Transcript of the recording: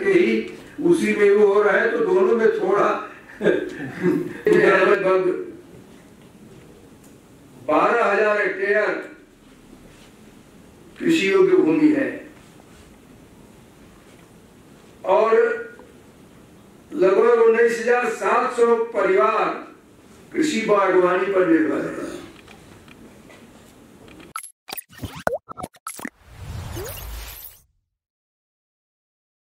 करके ही उसी में वो हो रहा है, तो दोनों में थोड़ा लगभग 12,000 हेक्टेयर कृषि योग्य भूमि है और लगभग 19,700 परिवार कृषि बागवानी पर निर्भर है।